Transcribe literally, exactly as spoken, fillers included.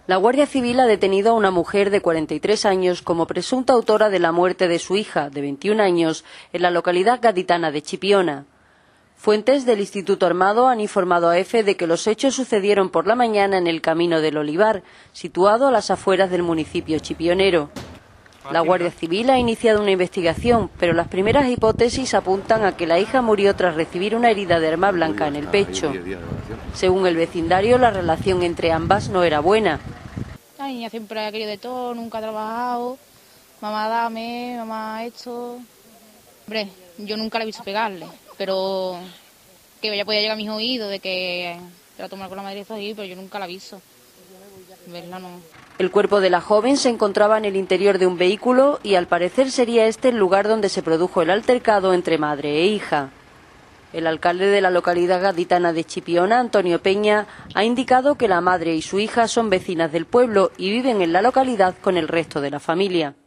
La Guardia Civil ha detenido a una mujer de cuarenta y tres años como presunta autora de la muerte de su hija, de veintiún años, en la localidad gaditana de Chipiona. Fuentes del Instituto Armado han informado a EFE de que los hechos sucedieron por la mañana en el Camino del Olivar, situado a las afueras del municipio chipionero. La Guardia Civil ha iniciado una investigación, pero las primeras hipótesis apuntan a que la hija murió tras recibir una herida de arma blanca en el pecho. Según el vecindario, la relación entre ambas no era buena. La niña siempre ha querido de todo, nunca ha trabajado. Mamá, dame, mamá, esto. Hombre, yo nunca la he visto pegarle, pero que ya podía llegar a mis oídos de que la tomar con la madre ahí, pero yo nunca la he visto. Verla no. El cuerpo de la joven se encontraba en el interior de un vehículo y al parecer sería este el lugar donde se produjo el altercado entre madre e hija. El alcalde de la localidad gaditana de Chipiona, Antonio Peña, ha indicado que la madre y su hija son vecinas del pueblo y viven en la localidad con el resto de la familia.